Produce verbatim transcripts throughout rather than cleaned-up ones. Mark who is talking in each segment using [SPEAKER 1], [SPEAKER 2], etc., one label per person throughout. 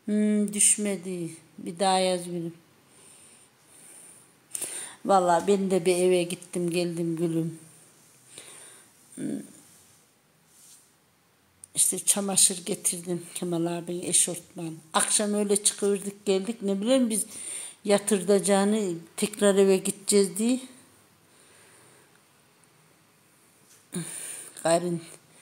[SPEAKER 1] Hmm, düşmedi. Bir daha yaz gülüm. Vallahi ben de bir eve gittim geldim gülüm. İşte çamaşır getirdim Kemal abinin eşortman. Akşam öyle çıkırdık geldik, ne bileyim biz yatırdacağını tekrar eve gideceğiz diye. Gayrın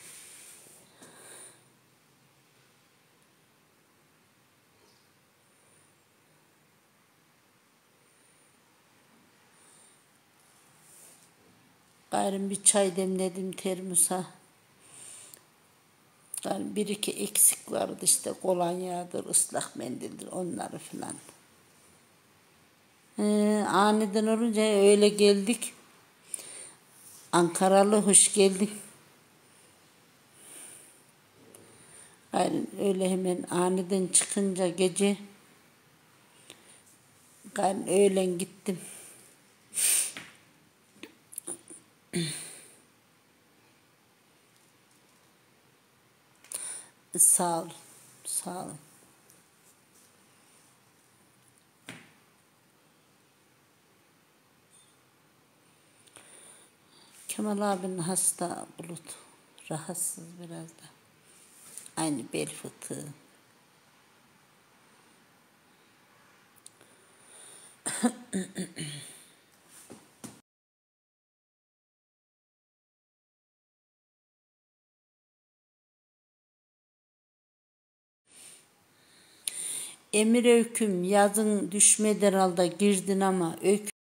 [SPEAKER 1] gayrın bir çay demledim termosa. Yani bir iki eksik vardı, işte kolonyadır, ıslak mendildir, onları filan. Ee, aniden olunca öyle geldik. Ankaralı hoş geldin. Yani öyle hemen aniden çıkınca gece, ben öğlen gittim. Sağ ol, sağ ol. Kemal abin hasta Bulut. Rahatsız biraz da. Aynı bel fıtığı. Emir Öyküm yazın düşmedi herhalde, girdin ama Öyküm.